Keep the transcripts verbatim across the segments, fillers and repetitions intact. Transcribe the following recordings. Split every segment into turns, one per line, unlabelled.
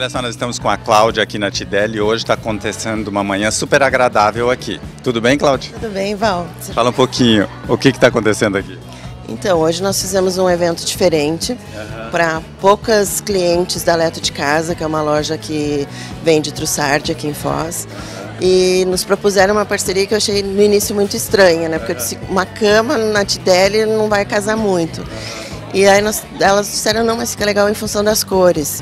Olha só, nós estamos com a Cláudia aqui na Tideli e hoje está acontecendo uma manhã super agradável aqui. Tudo bem, Cláudia?
Tudo bem, Val.
Fala um pouquinho, o que está acontecendo aqui?
Então, hoje nós fizemos um evento diferente uhum. para poucas clientes da Leto de Casa, que é uma loja que vende Trussardi aqui em Foz. E nos propuseram uma parceria que eu achei no início muito estranha, né? Porque eu disse, uma cama na Tideli não vai casar muito. E aí nós, elas disseram, não, mas fica legal em função das cores.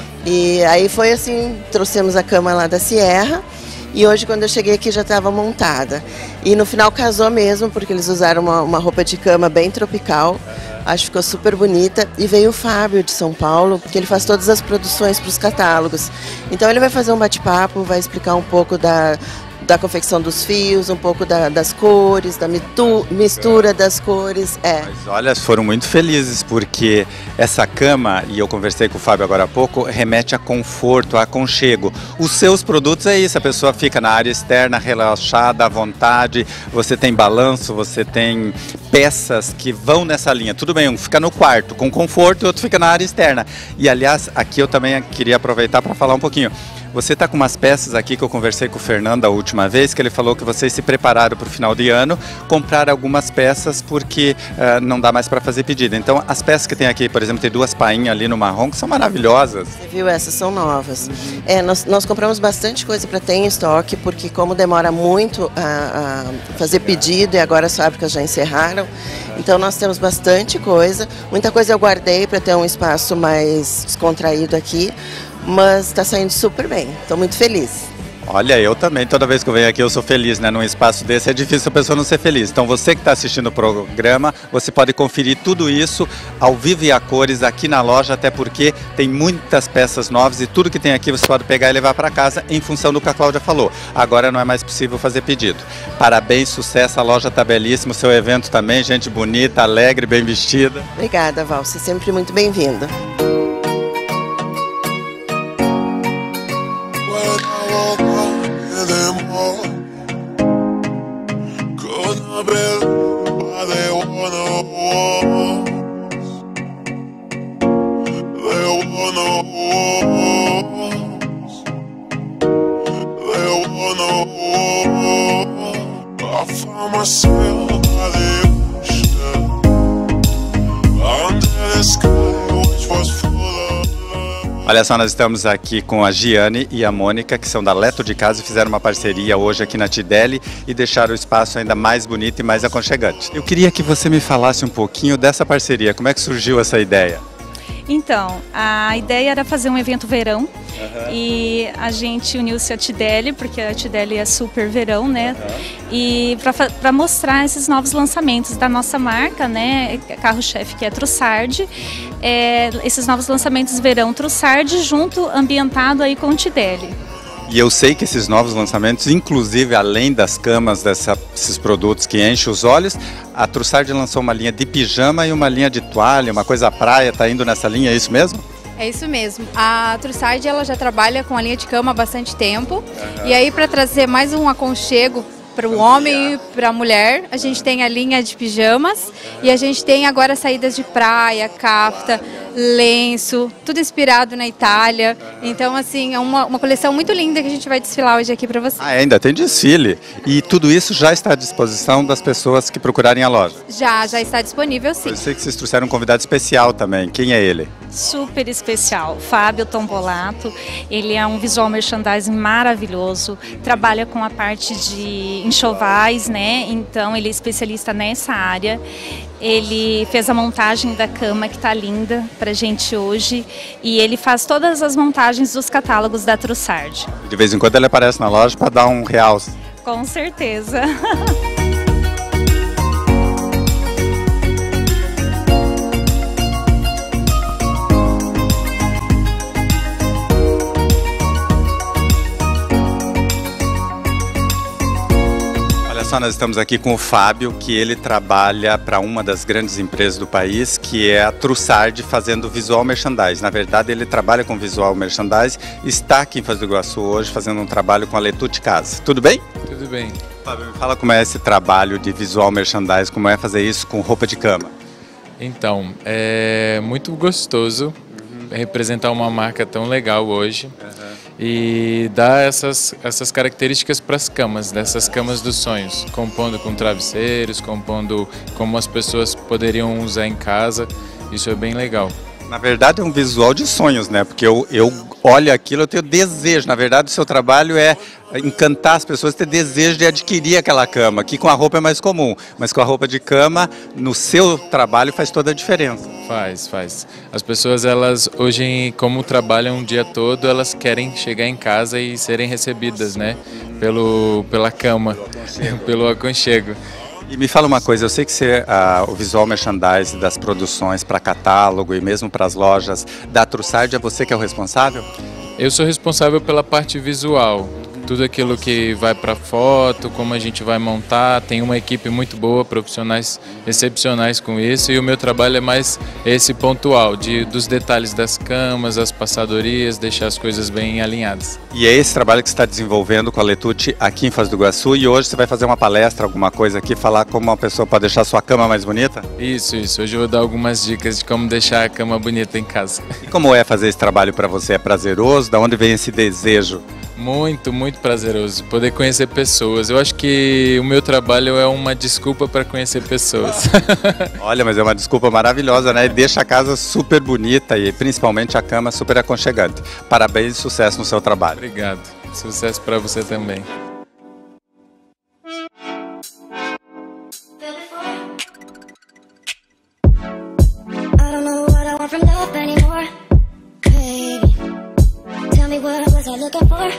E aí foi assim, trouxemos a cama lá da Sierra e hoje quando eu cheguei aqui já estava montada. E no final casou mesmo, porque eles usaram uma, uma roupa de cama bem tropical, acho que ficou super bonita. E veio o Fábio de São Paulo, porque ele faz todas as produções para os catálogos. Então ele vai fazer um bate-papo, vai explicar um pouco da... da confecção dos fios, um pouco da, das cores, da mitu, mistura das cores. É.
Mas olha, foram muito felizes porque essa cama, e eu conversei com o Fábio agora há pouco, remete a conforto, a aconchego. Os seus produtos é isso, a pessoa fica na área externa, relaxada, à vontade, você tem balanço, você tem peças que vão nessa linha. Tudo bem, um fica no quarto com conforto e outro fica na área externa. E aliás, aqui eu também queria aproveitar para falar um pouquinho. Você está com umas peças aqui que eu conversei com o Fernando a última vez, que ele falou que vocês se prepararam para o final de ano, comprar algumas peças porque uh, não dá mais para fazer pedido. Então, as peças que tem aqui, por exemplo, tem duas painhas ali no marrom, que são maravilhosas.
Você viu? Essas são novas. Uhum. É, nós, nós compramos bastante coisa para ter em estoque, porque como demora muito a, a fazer pedido e agora as fábricas já encerraram, então nós temos bastante coisa. Muita coisa eu guardei para ter um espaço mais descontraído aqui. Mas está saindo super bem, estou muito feliz.
Olha, eu também, toda vez que eu venho aqui eu sou feliz, né? Num espaço desse é difícil a pessoa não ser feliz. Então você que está assistindo o programa, você pode conferir tudo isso ao vivo e a cores aqui na loja, até porque tem muitas peças novas e tudo que tem aqui você pode pegar e levar para casa em função do que a Cláudia falou. Agora não é mais possível fazer pedido. Parabéns, sucesso, a loja está belíssima, o seu evento também, gente bonita, alegre, bem vestida.
Obrigada, Val, você é sempre muito bem-vinda.
Olha só, nós estamos aqui com a Giane e a Mônica, que são da Leto de Casa e fizeram uma parceria hoje aqui na Tideli e deixaram o espaço ainda mais bonito e mais aconchegante. Eu queria que você me falasse um pouquinho dessa parceria, como é que surgiu essa ideia?
Então, a ideia era fazer um evento verão. Uhum. E a gente uniu-se à Tideli, porque a Tideli é super verão, né? Uhum. E para mostrar esses novos lançamentos da nossa marca, né? Carro-chefe, que é Trussardi. É, esses novos lançamentos verão Trussardi, junto, ambientado aí com Tideli.
E eu sei que esses novos lançamentos, inclusive além das camas, dessa, desses produtos que enchem os olhos, a Trussardi lançou uma linha de pijama e uma linha de toalha, uma coisa praia, tá indo nessa linha, é isso mesmo?
É isso mesmo. A Trussardi, ela já trabalha com a linha de cama há bastante tempo. Uhum. E aí, para trazer mais um aconchego para o homem e para a mulher, a gente tem a linha de pijamas e a gente tem agora saídas de praia, cafta, lenço, tudo inspirado na Itália. Então, assim, é uma, uma coleção muito linda que a gente vai desfilar hoje aqui para vocês.
Ah, ainda tem desfile. E tudo isso já está à disposição das pessoas que procurarem a loja?
Já, já está disponível, sim.
Eu sei que vocês trouxeram um convidado especial também. Quem é ele?
Super especial, Fábio Tombolato. Ele é um visual merchandising maravilhoso, trabalha com a parte de enxovais, né? Então ele é especialista nessa área. Ele fez a montagem da cama, que está linda pra gente hoje, e ele faz todas as montagens dos catálogos da Trussardi.
De vez em quando ele aparece na loja para dar um realce.
Com certeza.
Só nós estamos aqui com o Fábio, que ele trabalha para uma das grandes empresas do país, que é a Trussardi, fazendo visual merchandising. Na verdade, ele trabalha com visual merchandising e está aqui em Foz do Iguaçu hoje fazendo um trabalho com a Leto de Casa. Tudo bem?
Tudo bem.
Fábio, me fala como é esse trabalho de visual merchandising, como é fazer isso com roupa de cama.
Então, é muito gostoso, representar uma marca tão legal hoje. Uhum. E dar essas, essas características para as camas, dessas camas dos sonhos, compondo com travesseiros, compondo como as pessoas poderiam usar em casa. Isso é bem legal.
Na verdade é um visual de sonhos, né? Porque eu, eu olho aquilo, eu tenho desejo. Na verdade o seu trabalho é encantar as pessoas, ter desejo de adquirir aquela cama, que com a roupa é mais comum, mas com a roupa de cama, no seu trabalho faz toda a diferença.
Faz, faz. As pessoas, elas hoje, como trabalham o dia todo, elas querem chegar em casa e serem recebidas, né? Pelo, pela cama, pelo aconchego.
E me fala uma coisa, eu sei que você, ah, o visual merchandise das produções para catálogo e mesmo para as lojas da Trussardi, é você que é o responsável?
Eu sou responsável pela parte visual, tudo aquilo que vai para foto, como a gente vai montar, tem uma equipe muito boa, profissionais excepcionais com isso, e o meu trabalho é mais esse pontual, de, dos detalhes das camas, as passadorias, deixar as coisas bem alinhadas.
E é esse trabalho que você está desenvolvendo com a Letucci aqui em Foz do Iguaçu, e hoje você vai fazer uma palestra, alguma coisa aqui, falar como uma pessoa pode deixar a sua cama mais bonita?
Isso, isso. Hoje eu vou dar algumas dicas de como deixar a cama bonita em casa.
E como é fazer esse trabalho para você? É prazeroso? Da onde vem esse desejo?
Muito, muito prazeroso. Poder conhecer pessoas. Eu acho que o meu trabalho é uma desculpa para conhecer pessoas.
Olha, mas é uma desculpa maravilhosa, né? E deixa a casa super bonita e principalmente a cama super aconchegante. Parabéns e sucesso no seu trabalho.
Obrigado. Sucesso para você também.
Looking for,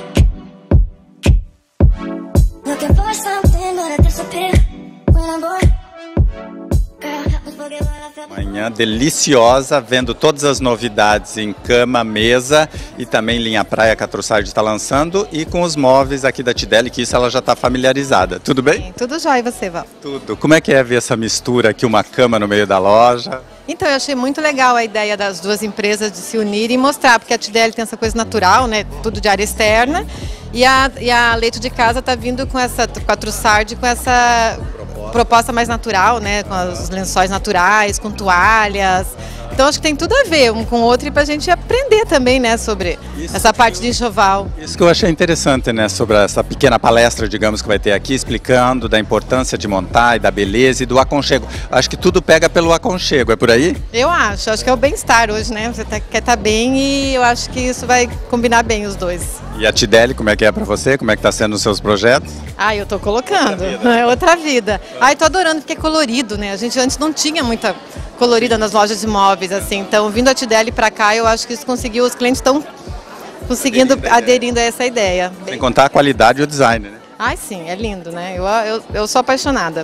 looking for something, but I disappear when I'm bored. Girl, help me forget what I felt.
Manhã deliciosa, vendo todas as novidades em cama, mesa e também linha praia que a Trussardi está lançando e com os móveis aqui da Tidelli, que isso ela já está familiarizada. Tudo bem?
Sim, tudo jóia, e você, Val?
Tudo. Como é que é ver essa mistura aqui, uma cama no meio da loja?
Então, eu achei muito legal a ideia das duas empresas de se unirem e mostrar, porque a Tidelli tem essa coisa natural, né, tudo de área externa, e a, e a Leito de Casa está vindo com, essa, com a Trussardi com essa proposta. proposta mais natural, né, com os lençóis naturais, com toalhas. Então acho que tem tudo a ver um com o outro e para a gente aprender também, né, sobre isso, essa parte de enxoval.
Isso que eu achei interessante, né, sobre essa pequena palestra, digamos, que vai ter aqui, explicando da importância de montar e da beleza e do aconchego. Acho que tudo pega pelo aconchego, é por aí?
Eu acho, acho que é o bem-estar hoje, né, você tá, quer estar tá bem e eu acho que isso vai combinar bem os dois.
E a Tidelli, como é que é para você? Como é que está sendo os seus projetos?
Ah, eu tô colocando, outra vida. É outra vida. Ai, tô adorando porque é colorido, né, a gente antes não tinha muita colorida nas lojas de móveis, assim, então vindo a Tidelli para cá, eu acho que isso conseguiu, os clientes estão conseguindo, aderindo, aderindo a essa ideia.
Sem contar a qualidade e o design, né?
Ai, sim, é lindo, né, eu, eu, eu sou apaixonada.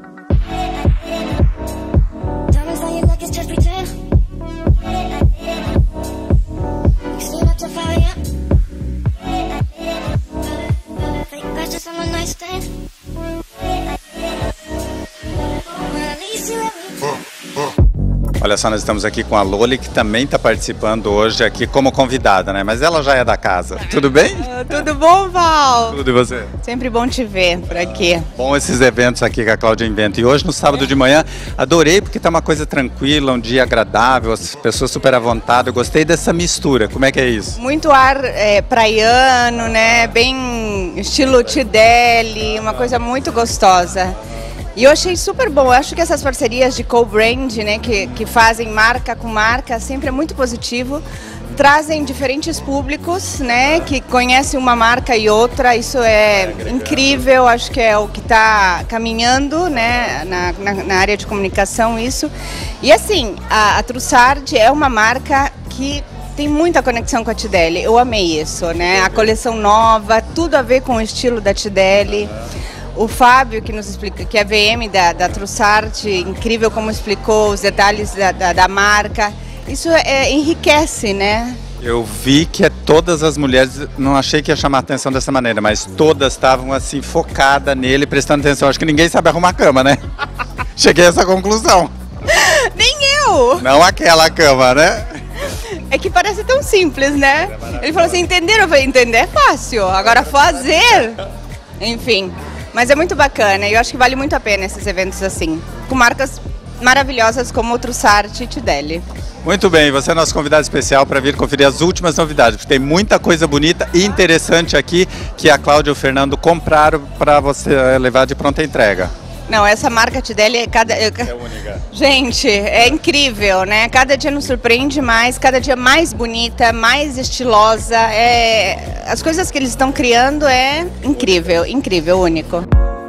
Olha só, nós estamos aqui com a Loli, que também está participando hoje aqui como convidada, né? Mas ela já é da casa. Tudo bem?
Uh, tudo bom, Val?
Tudo, e você?
Sempre bom te ver por aqui.
Bom esses eventos aqui que a Cláudia inventa. E hoje, no sábado de manhã, adorei porque está uma coisa tranquila, um dia agradável, as pessoas super à vontade. Eu gostei dessa mistura. Como é que é isso?
Muito ar é, praiano, né? Bem estilo Tidelli, uma coisa muito gostosa. E eu achei super bom, eu acho que essas parcerias de co-brand, né, que, que fazem marca com marca, sempre é muito positivo, trazem diferentes públicos, né, que conhecem uma marca e outra, isso é incrível, acho que é o que está caminhando, né, na, na, na área de comunicação, isso. E assim, a, a Trussardi é uma marca que tem muita conexão com a Tidelli, eu amei isso, né, a coleção nova, tudo a ver com o estilo da Tidelli. O Fábio, que nos explica, que é V M da, da Trussardi, incrível como explicou os detalhes da, da, da marca. Isso é, enriquece, né?
Eu vi que todas as mulheres, não achei que ia chamar atenção dessa maneira, mas todas estavam assim, focadas nele, prestando atenção. Acho que ninguém sabe arrumar cama, né? Cheguei a essa conclusão.
Nem eu!
Não aquela cama, né?
É que parece tão simples, né? Ele falou assim, entenderam? Eu falei, entender é fácil, agora fazer... Enfim... Mas é muito bacana e eu acho que vale muito a pena esses eventos assim, com marcas maravilhosas como o Trussardi e Tidelli.
Muito bem, você é nosso convidado especial para vir conferir as últimas novidades, porque tem muita coisa bonita e interessante aqui que a Cláudia e o Fernando compraram para você levar de pronta entrega.
Não, essa marca Tidelli é cada...
É única.
Gente, é incrível, né? Cada dia nos surpreende mais, cada dia mais bonita, mais estilosa. É... As coisas que eles estão criando é incrível, incrível, único.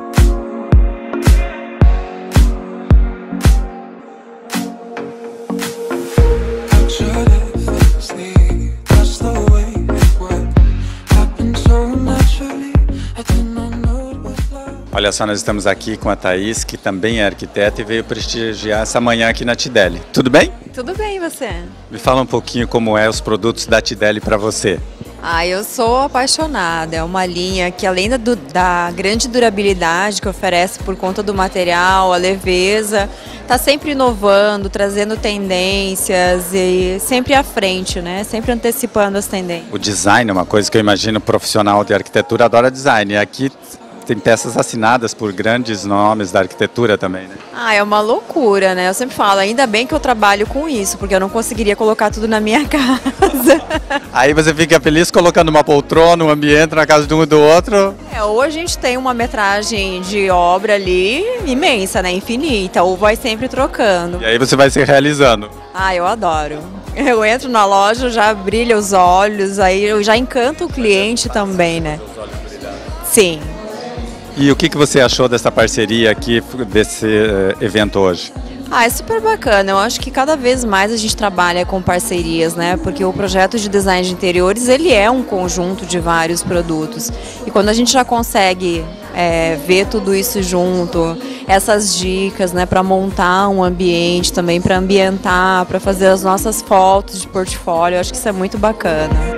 Olha só, nós estamos aqui com a Thaís, que também é arquiteta e veio prestigiar essa manhã aqui na Tidelli. Tudo bem?
Tudo bem, e você?
Me fala um pouquinho como é os produtos da Tidelli para você.
Ah, eu sou apaixonada. É uma linha que, além da, da grande durabilidade que oferece por conta do material, a leveza, está sempre inovando, trazendo tendências e sempre à frente, né? Sempre antecipando as tendências.
O design é uma coisa que eu imagino, o profissional de arquitetura adora design. E aqui tem peças assinadas por grandes nomes da arquitetura também, né?
Ah, é uma loucura, né? Eu sempre falo, ainda bem que eu trabalho com isso, porque eu não conseguiria colocar tudo na minha casa.
Aí você fica feliz colocando uma poltrona, um ambiente na casa de um e do outro?
É, ou a gente tem uma metragem de obra ali imensa, né? Infinita, ou vai sempre trocando.
E aí você vai se realizando.
Ah, eu adoro. Eu entro na loja, já brilha os olhos, aí eu já encanto o cliente também, né? Sim.
E o que, que você achou dessa parceria aqui, desse uh, evento hoje?
Ah, é super bacana. Eu acho que cada vez mais a gente trabalha com parcerias, né? Porque o projeto de design de interiores, ele é um conjunto de vários produtos. E quando a gente já consegue é, ver tudo isso junto, essas dicas, né, para montar um ambiente também, para ambientar, para fazer as nossas fotos de portfólio, eu acho que isso é muito bacana.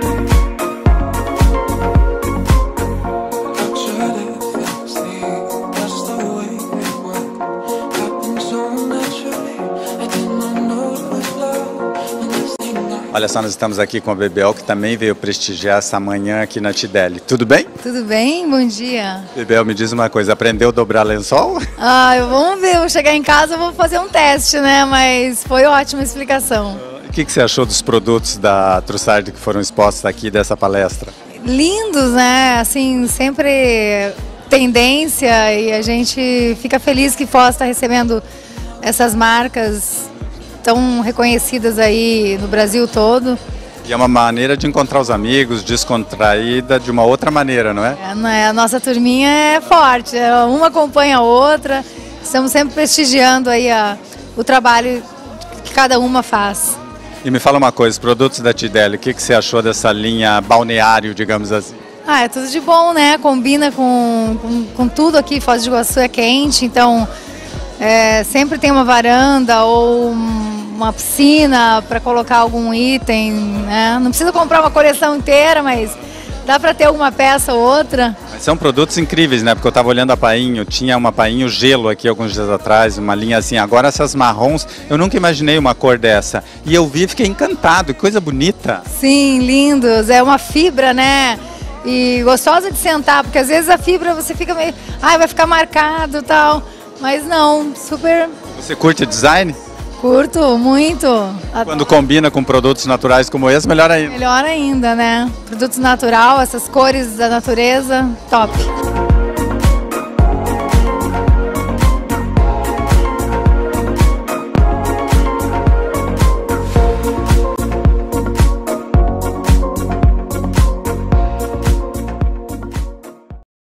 Olha só, nós estamos aqui com a Bebel, que também veio prestigiar essa manhã aqui na Tidelli. Tudo bem?
Tudo bem, bom dia.
Bebel, me diz uma coisa, aprendeu a dobrar lençol?
Ah, vamos ver, eu vou chegar em casa e vou fazer um teste, né? Mas foi ótima a explicação.
O que, que você achou dos produtos da Trussardi que foram expostos aqui dessa palestra?
Lindos, né? Assim, sempre tendência e a gente fica feliz que Foz está recebendo essas marcas tão reconhecidas aí no Brasil todo.
E é uma maneira de encontrar os amigos, descontraída de uma outra maneira, não é?
É, não é? A nossa turminha é forte, uma acompanha a outra, estamos sempre prestigiando aí a, o trabalho que cada uma faz.
E me fala uma coisa, os produtos da Tidelli, o que, que você achou dessa linha balneário, digamos assim?
Ah, é tudo de bom, né? Combina com, com, com tudo aqui, Foz do Iguaçu é quente, então é, sempre tem uma varanda ou uma piscina para colocar algum item, né? Não precisa comprar uma coleção inteira, mas dá para ter alguma peça ou outra.
Mas são produtos incríveis, né? Porque eu estava olhando a Painho, tinha uma Painho gelo aqui alguns dias atrás, uma linha assim. Agora essas marrons, eu nunca imaginei uma cor dessa. E eu vi e fiquei encantado, que coisa bonita.
Sim, lindos. É uma fibra, né? E gostosa de sentar, porque às vezes a fibra você fica meio... Ai, vai ficar marcado e tal. Mas não, super...
Você curte design?
Curto, muito.
Quando combina com produtos naturais como esse, melhor ainda.
Melhor ainda, né? Produtos natural, essas cores da natureza, top.